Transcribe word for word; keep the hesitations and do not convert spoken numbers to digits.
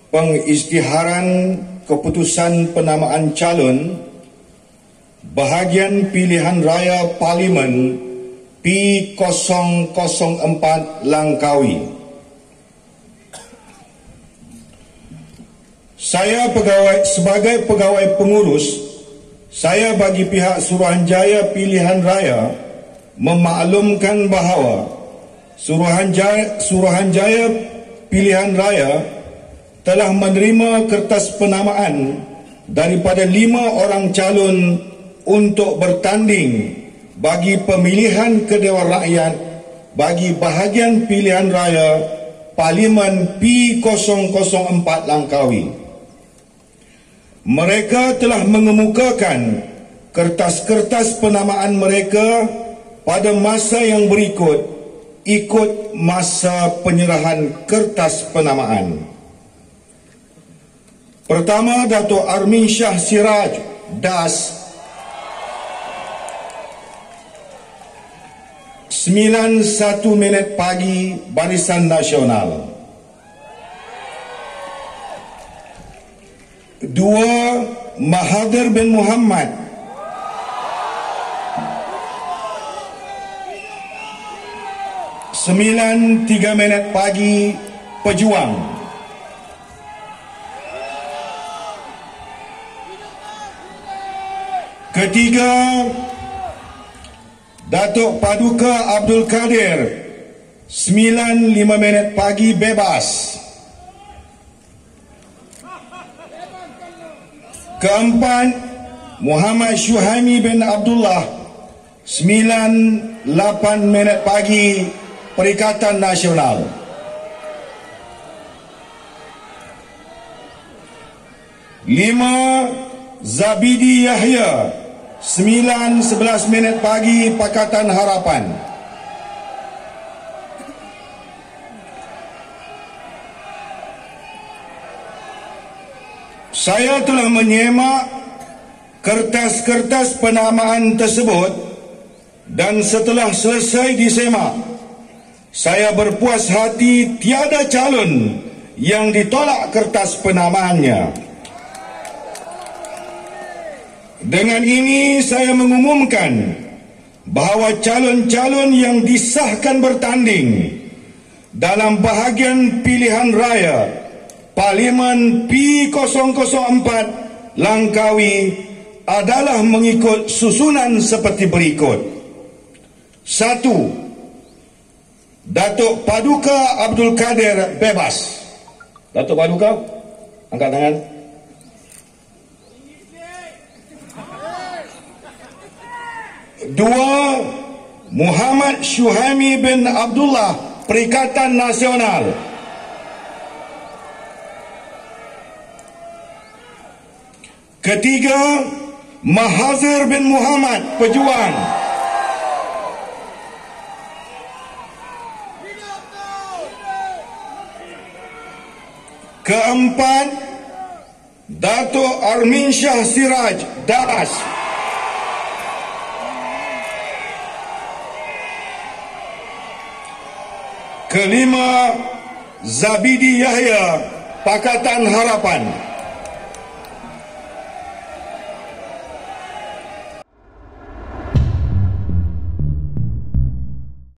pengisytiharan keputusan penamaan calon bahagian pilihan raya Parlimen P kosong kosong empat Langkawi. Saya pegawai sebagai pegawai pengurus, saya bagi pihak Suruhanjaya Pilihan Raya memaklumkan bahawa Suruhanjaya, Suruhanjaya Pilihan Raya telah menerima kertas penamaan daripada lima orang calon untuk bertanding bagi pemilihan Kedewan Rakyat bagi bahagian pilihan raya Parlimen P kosong kosong empat Langkawi. Mereka telah mengemukakan kertas-kertas penamaan mereka pada masa yang berikut ikut masa penyerahan kertas penamaan. Pertama, Datuk Armin Shah Siraj, D A S, sembilan satu minit pagi, Barisan Nasional. Dua, Mahathir bin Mohamad, sembilan tiga minit pagi, Pejuang. Ketiga, Datuk Paduka Abdul Kadir, sembilan lima minit pagi, Bebas. Keempat, Muhammad Syuhaimi bin Abdullah, sembilan lapan minit pagi, Perikatan Nasional. Lima, Zabidi Yahya, sembilan sebelas minit pagi, Pakatan Harapan. Saya telah menyemak kertas-kertas penamaan tersebut dan setelah selesai disemak, saya berpuas hati tiada calon yang ditolak kertas penamaannya. Dengan ini saya mengumumkan bahawa calon-calon yang disahkan bertanding dalam bahagian pilihan raya Parlimen P kosong kosong empat Langkawi adalah mengikut susunan seperti berikut. Satu, Datuk Paduka Abdul Kadir, Bebas. Datuk Paduka, angkat tangan. Dua, Muhammad Syuhaimi bin Abdullah, Perikatan Nasional. Ketiga, Mahathir bin Mohamad, Pejuang. Keempat, Datuk Armin Shah Siraj, D A S. Kelima, Zabidi Yahya, Pakatan Harapan.